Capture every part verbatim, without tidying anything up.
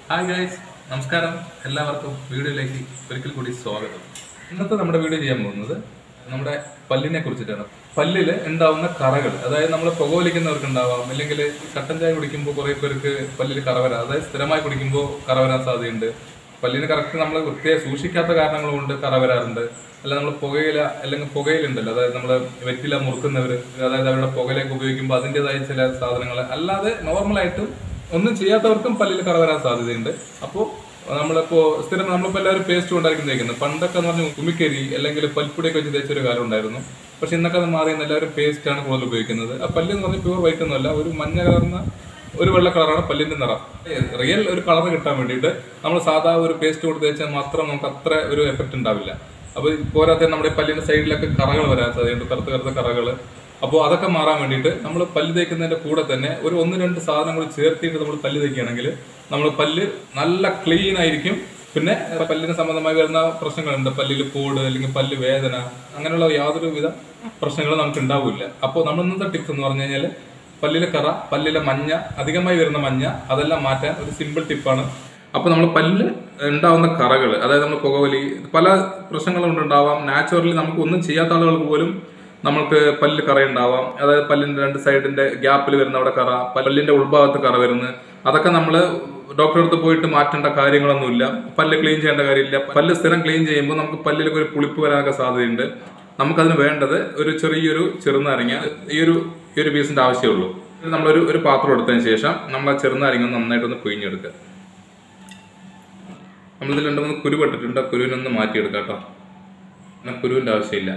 Hi guys, നമസ്കാരം എല്ലാവർക്കും വീഡിയോയിലേക്ക് ഒരിക്കൽ കൂടി സ്വാഗതം. ഇന്നത്തെ നമ്മുടെ വീഡിയോ ചെയ്യാൻ പോകുന്നത് നമ്മുടെ പല്ലിനെ കുറിച്ചിട്ടാണ്. പല്ലിൽ ഉണ്ടാവുന്ന കറകൾ, അതായത് നമ്മൾ പുകവലിക്കുന്നവർക്ക് ഉണ്ടാവാം, അല്ലെങ്കിൽ കട്ടൻ ചായ കുടിക്കുമ്പോൾ കുറേ പേർക്ക് പല്ലിൽ കറ വരാം, അതായത് സ്ഥിരമായി കുടിക്കുമ്പോൾ കറ വരാൻ സാധ്യതയുണ്ട്. പല്ലിന് കറക്റ്റ് നമ്മൾ വൃത്തിയായി സൂക്ഷിക്കാത്ത കാരണങ്ങൾ കൊണ്ട് കറ വരാറുണ്ട്. അല്ല നമ്മൾ പുകയില അല്ലെങ്കിൽ പുകയിലുണ്ടല്ലോ, അതായത് നമ്മൾ വെറ്റില മുറുക്കുന്നവർ, അതായത് അവരുടെ പുകയിലേക്ക് ഉപയോഗിക്കുമ്പോൾ അതിൻ്റെതായ ചില സാധനങ്ങൾ, അല്ലാതെ നോർമലായിട്ടും ഒന്നും ചെയ്യാത്തവർക്കും പല്ലിൽ കറ വരാൻ സാധ്യതയുണ്ട്. അപ്പോൾ നമ്മളിപ്പോൾ സ്ഥിരം നമ്മളിപ്പോൾ എല്ലാവരും പേസ്റ്റ് കൊണ്ടായിരിക്കും തേക്കുന്നത്. പണ്ടൊക്കെ എന്ന് പറഞ്ഞാൽ ഉമിക്കരി അല്ലെങ്കിൽ പൽപ്പൊടിയൊക്കെ വെച്ച് തേച്ചൊരു കാലം ഉണ്ടായിരുന്നു. പക്ഷെ ഇന്നൊക്കെ അത് മാറി എല്ലാവരും പേസ്റ്റാണ് കൂടുതൽ ഉപയോഗിക്കുന്നത്. ആ പല്ല് എന്ന് പറഞ്ഞാൽ പ്യൂർ വൈറ്റ് ഒന്നുമല്ല, ഒരു മഞ്ഞ കലർന്ന ഒരു വെള്ള കളറാണ് പല്ലിന്റെ നിറം. റിയൽ ഒരു കളർ കിട്ടാൻ വേണ്ടിയിട്ട് നമ്മൾ സാധാ ഒരു പേസ്റ്റ് കൊടുത്ത് തേച്ചാൽ മാത്രം നമുക്ക് അത്ര ഒരു എഫക്റ്റ് ഉണ്ടാവില്ല. അപ്പോൾ പോരാത്ത നമ്മുടെ പല്ലിന്റെ സൈഡിലൊക്കെ കറകൾ വരാൻ സാധ്യതയുണ്ട്, കറുത്ത കറുത്ത കറകൾ. അപ്പോൾ അതൊക്കെ മാറാൻ വേണ്ടിയിട്ട് നമ്മൾ പല്ല് തേക്കുന്നതിന്റെ കൂടെ തന്നെ ഒരു ഒന്ന് രണ്ട് സാധനങ്ങൾ ചേർത്തിട്ട് നമ്മൾ പല്ല് തേക്കുകയാണെങ്കിൽ നമ്മൾ പല്ല് നല്ല ക്ലീൻ ആയിരിക്കും. പിന്നെ പല്ലിന് സംബന്ധമായി വരുന്ന പ്രശ്നങ്ങളുണ്ട്, പല്ലിൽ പോട് അല്ലെങ്കിൽ പല്ല് വേദന, അങ്ങനെയുള്ള യാതൊരു വിധ പ്രശ്നങ്ങളും നമുക്ക് ഉണ്ടാവില്ല. അപ്പോൾ നമ്മൾ ഇന്നത്തെ ടിപ്സ് എന്ന് പറഞ്ഞു കഴിഞ്ഞാൽ പല്ലിലെ കറ, പല്ലിലെ മഞ്ഞ, അധികമായി വരുന്ന മഞ്ഞ, അതെല്ലാം മാറ്റാൻ ഒരു സിമ്പിൾ ടിപ്പാണ്. അപ്പോൾ നമ്മൾ പല്ല് ഉണ്ടാവുന്ന കറകൾ, അതായത് നമ്മൾ പുകവലി, പല പ്രശ്നങ്ങളും കൊണ്ടുണ്ടാവാം. നാച്ചുറലി നമുക്ക് ഒന്നും ചെയ്യാത്ത ആളുകൾക്ക് പോലും നമുക്ക് പല്ല് കറ ഉണ്ടാവാം. അതായത് പല്ലിന്റെ രണ്ട് സൈഡിന്റെ ഗ്യാപ്പിൽ വരുന്ന അവിടെ കറ, പല്ലിന്റെ ഉൾഭാഗത്ത് കറ വരുന്നത്, അതൊക്കെ നമ്മൾ ഡോക്ടറെ അടുത്ത് പോയിട്ട് മാറ്റേണ്ട കാര്യങ്ങളൊന്നുമില്ല. പല്ല് ക്ലീൻ ചെയ്യേണ്ട കാര്യമില്ല. പല്ല് സ്ഥിരം ക്ലീൻ ചെയ്യുമ്പോൾ നമുക്ക് പല്ലിലേക്ക് ഒരു പുളിപ്പ് വരാനൊക്കെ സാധ്യതയുണ്ട്. നമുക്കതിന് വേണ്ടത് ഒരു ചെറിയൊരു ചെറുനാരങ്ങ, ഈ ഒരു ഈ ഒരു പീസിന്റെ ആവശ്യമുള്ളൂ. നമ്മളൊരു ഒരു പാത്രം എടുത്തതിന് ശേഷം നമ്മൾ ആ ചെറുനാരങ്ങ നന്നായിട്ടൊന്ന് പിഴിഞ്ഞെടുക്കുക. നമ്മളിതിൽ രണ്ട് മൂന്ന് കുരു പെട്ടിട്ടുണ്ട്, ആ കുരുവിനൊന്ന് മാറ്റിയെടുക്കാം കേട്ടോ. എന്നാൽ കുരുവിൻ്റെ ആവശ്യമില്ല.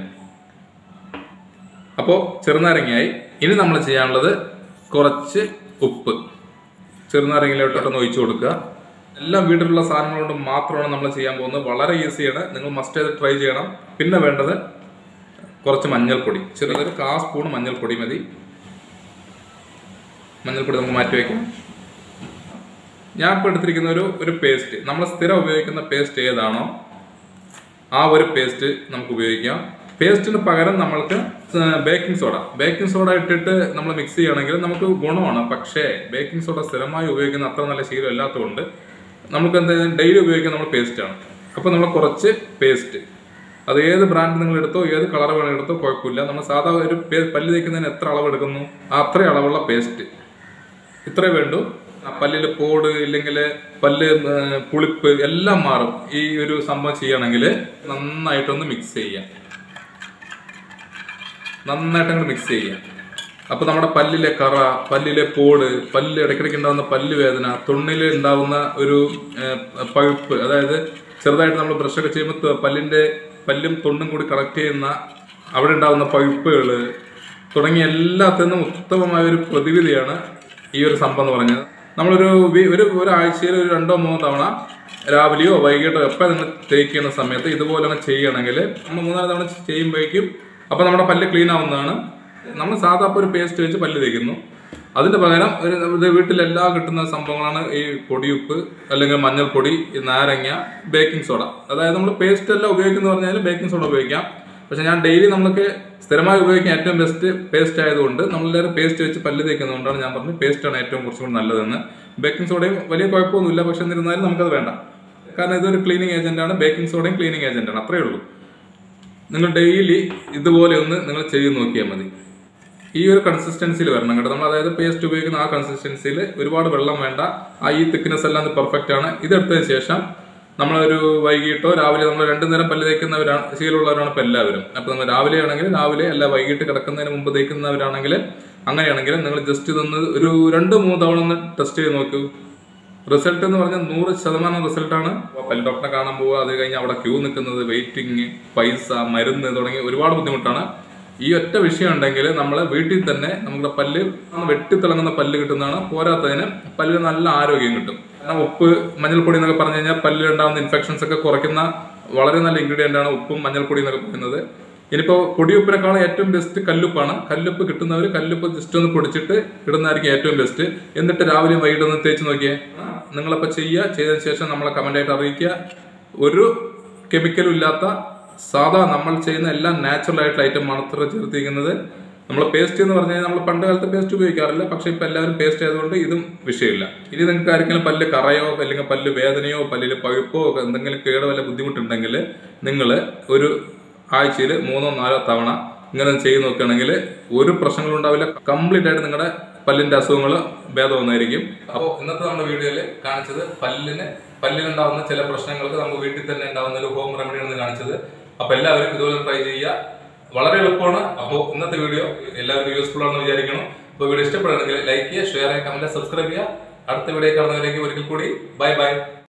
അപ്പോൾ ചെറുനാരങ്ങയായി. ഇനി നമ്മൾ ചെയ്യാനുള്ളത് കുറച്ച് ഉപ്പ് ചെറുനാരങ്ങയിലോട്ടൊന്ന് ഒഴിച്ചു കൊടുക്കുക. എല്ലാം വീട്ടിലുള്ള സാധനങ്ങൾ കൊണ്ട് മാത്രമാണ് നമ്മൾ ചെയ്യാൻ പോകുന്നത്. വളരെ ഈസിയാണ്, നിങ്ങൾ മസ്റ്റ് ചെയ്ത് ട്രൈ ചെയ്യണം. പിന്നെ വേണ്ടത് കുറച്ച് മഞ്ഞൾപ്പൊടി, ചെറിയൊരു കാ സ്പൂൺ മഞ്ഞൾപ്പൊടി മതി. മഞ്ഞൾപ്പൊടി നമുക്ക് മാറ്റി വയ്ക്കാം. ഞാൻ ഇപ്പോൾ എടുത്തിരിക്കുന്ന ഒരു ഒരു പേസ്റ്റ്, നമ്മൾ സ്ഥിരം ഉപയോഗിക്കുന്ന പേസ്റ്റ് ഏതാണോ ആ ഒരു പേസ്റ്റ് നമുക്ക് ഉപയോഗിക്കാം. പേസ്റ്റിന് പകരം നമ്മൾക്ക് ബേക്കിംഗ് സോഡ ബേക്കിംഗ് സോഡ ഇട്ടിട്ട് നമ്മൾ മിക്സ് ചെയ്യുകയാണെങ്കിൽ നമുക്ക് ഗുണമാണ്. പക്ഷേ ബേക്കിംഗ് സോഡ സ്ഥിരമായി ഉപയോഗിക്കുന്ന അത്ര നല്ല ശീലം ഇല്ലാത്തതുകൊണ്ട് നമുക്ക് എന്തായാലും ഡെയിലി ഉപയോഗിക്കുന്ന നമ്മൾ പേസ്റ്റാണ്. അപ്പോൾ നമ്മൾ കുറച്ച് പേസ്റ്റ്, അത് ഏത് ബ്രാൻഡ് നിങ്ങൾ എടുത്തോ ഏത് കളർ വേണം എടുത്തോ കുഴപ്പമില്ല. നമ്മൾ സാധാ ഒരു പല്ല് തേക്കുന്നതിന് എത്ര അളവ് എടുക്കുന്നു അത്ര അളവുള്ള പേസ്റ്റ് ഇത്രേ വേണ്ടു. പല്ലിൽ പോട് ഇല്ലെങ്കിൽ പല്ല് പുളിപ്പ് എല്ലാം മാറും. ഈ ഒരു സംഭവം ചെയ്യുകയാണെങ്കിൽ നന്നായിട്ടൊന്ന് മിക്സ് ചെയ്യാം. നന്നായിട്ട് അങ്ങോട്ട് മിക്സ് ചെയ്യാം. അപ്പോൾ നമ്മുടെ പല്ലിലെ കറ, പല്ലിലെ പോട്, പല്ല് ഇടയ്ക്കിടയ്ക്ക് ഉണ്ടാകുന്ന പല്ല് വേദന, തൊണ്ണിൽ ഉണ്ടാകുന്ന ഒരു പഴുപ്പ്, അതായത് ചെറുതായിട്ട് നമ്മൾ ബ്രഷൊക്കെ ചെയ്യുമ്പോൾ പല്ലിൻ്റെ പല്ലും തൊണ്ടും കൂടി കണക്ട് ചെയ്യുന്ന അവിടെ ഉണ്ടാകുന്ന പഴുപ്പുകൾ തുടങ്ങിയ എല്ലാത്തിൽ നിന്നും ഉത്തമമായ ഒരു പ്രതിവിധിയാണ് ഈ ഒരു സംഭവം എന്ന് പറഞ്ഞത്. നമ്മളൊരു ഒരു ഒരാഴ്ചയിൽ ഒരു രണ്ടോ മൂന്നോ തവണ രാവിലെയോ വൈകിട്ടോ എപ്പോൾ നിങ്ങൾ തേക്കുന്ന സമയത്ത് ഇതുപോലെ തന്നെ ചെയ്യുകയാണെങ്കിൽ നമ്മൾ മൂന്നാല് തവണ ചെയ്യുമ്പോഴേക്കും അപ്പോൾ നമ്മുടെ പല്ല് ക്ലീൻ ആവുന്നതാണ്. നമ്മൾ സാധാ ഒരു പേസ്റ്റ് വെച്ച് പല്ല് തേക്കുന്നു. അതിൻ്റെ പകരം ഒരു വീട്ടിലെല്ലാം കിട്ടുന്ന സംഭവങ്ങളാണ് ഈ പൊടിയുപ്പ് അല്ലെങ്കിൽ മഞ്ഞൾപ്പൊടി, നാരങ്ങ, ബേക്കിംഗ് സോഡ. അതായത് നമ്മൾ പേസ്റ്റ് എല്ലാം ഉപയോഗിക്കുന്ന പറഞ്ഞാൽ ബേക്കിംഗ് സോഡ ഉപയോഗിക്കാം. പക്ഷെ ഞാൻ ഡെയിലി നമുക്ക് സ്ഥിരമായി ഉപയോഗിക്കാൻ ഏറ്റവും ബെസ്റ്റ് പേസ്റ്റ് ആയതുകൊണ്ട് നമ്മളെല്ലാവരും പേസ്റ്റ് വെച്ച് പല്ല് തേക്കുന്നതുകൊണ്ടാണ് ഞാൻ പറഞ്ഞത് പേസ്റ്റാണ് ഏറ്റവും കുറച്ചും കൂടി നല്ലതെന്ന്. ബേക്കിംഗ് സോഡയും വലിയ കുഴപ്പമൊന്നുമില്ല, പക്ഷെ എന്നിരുന്നാലും നമുക്കത് വേണ്ട. കാരണം ഇതൊരു ക്ലീനിങ് ഏജന്റാണ്, ബേക്കിംഗ് സോഡയും ക്ലീനിങ് ഏജന്റാണ്, അത്രയേ ഉള്ളൂ. നിങ്ങൾ ഡെയിലി ഇതുപോലെ ഒന്ന് നിങ്ങൾ ചെയ്ത് നോക്കിയാൽ മതി. ഈ ഒരു കൺസിസ്റ്റൻസിയിൽ വരണം കേട്ടോ. നമ്മൾ അതായത് പേസ്റ്റ് ഉപയോഗിക്കുന്ന ആ കൺസിസ്റ്റൻസിയിൽ, ഒരുപാട് വെള്ളം വേണ്ട. ആ ഈ തിക്നെസ് എല്ലാം പെർഫെക്റ്റ് ആണ്. ഇതെടുത്തതിന് ശേഷം നമ്മളൊരു വൈകിട്ടോ രാവിലെ, നമ്മൾ രണ്ടു നേരം പല്ല് തേക്കുന്നവരാണ്, ശീലമുള്ളവരാണ് ഇപ്പോൾ എല്ലാവരും. അപ്പോൾ നമ്മൾ രാവിലെ ആണെങ്കിൽ രാവിലെ, അല്ല വൈകിട്ട് കിടക്കുന്നതിന് മുമ്പ് തേക്കുന്നവരാണെങ്കിൽ അങ്ങനെയാണെങ്കിൽ നിങ്ങൾ ജസ്റ്റ് ഇതൊന്ന് ഒരു രണ്ട് മൂന്ന് തവണ ഒന്ന് ടെസ്റ്റ് ചെയ്ത് നോക്കൂ. റിസൾട്ട് എന്ന് പറഞ്ഞാൽ നൂറ് ശതമാനം റിസൾട്ടാണ്. പല്ല് ഡോക്ടറെ കാണാൻ പോവുക, അത് കഴിഞ്ഞ് അവിടെ ക്യൂ നിൽക്കുന്നത്, വെയിറ്റിംഗ്, പൈസ, മരുന്ന് തുടങ്ങി ഒരുപാട് ബുദ്ധിമുട്ടാണ്. ഈ ഒറ്റ വിഷയം ഉണ്ടെങ്കിൽ നമ്മൾ വീട്ടിൽ തന്നെ നമ്മുടെ പല്ല് വെട്ടിത്തിളങ്ങുന്ന പല്ല് കിട്ടുന്നതാണ്. പോരാത്തതിന് പല്ലിന് നല്ല ആരോഗ്യം കിട്ടും. കാരണം ഉപ്പ്, മഞ്ഞൾപ്പൊടി എന്നൊക്കെ പറഞ്ഞു കഴിഞ്ഞാൽ പല്ലിലുണ്ടാകുന്ന ഇൻഫെക്ഷൻസ് ഒക്കെ കുറയ്ക്കുന്ന വളരെ നല്ല ഇൻഗ്രീഡിയൻ്റ് ആണ് ഉപ്പും മഞ്ഞൾപ്പൊടി എന്നൊക്കെ പറയുന്നത്. ഇനിയിപ്പോൾ പൊടിയുപ്പിനേക്കാളും ഏറ്റവും ബെസ്റ്റ് കല്ലുപ്പാണ്. കല്ലുപ്പ് കിട്ടുന്നവർ കല്ലുപ്പ് ജസ്റ്റ് ഒന്ന് പൊടിച്ചിട്ട് ഇടുന്നതായിരിക്കും ഏറ്റവും ബെസ്റ്റ്. എന്നിട്ട് രാവിലെ വൈകിട്ട് ഒന്ന് തേച്ച് നോക്കിയേ. നിങ്ങളപ്പോൾ ചെയ്യുക, ചെയ്തതിന് ശേഷം നമ്മളെ കമൻ്റായിട്ട് അറിയിക്കുക. ഒരു കെമിക്കലും ഇല്ലാത്ത സാധാ നമ്മൾ ചെയ്യുന്ന എല്ലാം നാച്ചുറൽ ആയിട്ടുള്ള ഐറ്റം മാത്രമേ ചേർത്തിരിക്കുന്നത്. നമ്മൾ പേസ്റ്റ് എന്ന് പറഞ്ഞു കഴിഞ്ഞാൽ നമ്മൾ പണ്ട് കാലത്ത് പേസ്റ്റ് ഉപയോഗിക്കാറില്ല, പക്ഷെ ഇപ്പം എല്ലാവരും പേസ്റ്റ് ആയതുകൊണ്ട് ഇതും വിഷയമില്ല. ഇനി നിങ്ങൾക്ക് ആരെങ്കിലും പല്ല് കറയോ അല്ലെങ്കിൽ പല്ല് വേദനയോ പല്ലിൽ പഴുപ്പോ എന്തെങ്കിലും കേടോ വല്ല ബുദ്ധിമുട്ടുണ്ടെങ്കിൽ നിങ്ങൾ ഒരു ആഴ്ചയിൽ മൂന്നോ നാലോ തവണ ഇങ്ങനെ ചെയ്ത് നോക്കുകയാണെങ്കിൽ ഒരു പ്രശ്നങ്ങളും ഉണ്ടാവില്ല. കംപ്ലീറ്റ് ആയിട്ട് നിങ്ങളുടെ പല്ലിന്റെ അസുഖങ്ങൾ ഭേദമായിരിക്കും. അപ്പോൾ ഇന്നത്തെ നമ്മുടെ വീഡിയോയിൽ കാണിച്ചത് പല്ലിന് പല്ലിനുണ്ടാവുന്ന ചില പ്രശ്നങ്ങൾക്ക് നമുക്ക് വീട്ടിൽ തന്നെ ഉണ്ടാവുന്ന ഒരു ഹോം റെമഡിയാണ് കാണിച്ചത്. അപ്പോൾ എല്ലാവരും ഇതുപോലെ ട്രൈ ചെയ്യുക, വളരെ എളുപ്പമാണ്. അപ്പോൾ ഇന്നത്തെ വീഡിയോ എല്ലാവർക്കും യൂസ്ഫുൾ ആണെന്ന് വിചാരിക്കണം. അപ്പോൾ വീഡിയോ ഇഷ്ടപ്പെടുകയാണെങ്കിൽ ലൈക്ക് ചെയ്യുക, ഷെയർ ചെയ്യുക, കമന്റ്, സബ്സ്ക്രൈബ് ചെയ്യുക. അടുത്ത വീഡിയോ കാണുന്നവരേക്ക് ഒരിക്കൽ കൂടി ബൈ ബൈ.